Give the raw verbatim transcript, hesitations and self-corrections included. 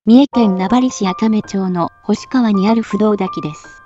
三重県名張市赤目町の星川にある不動滝です。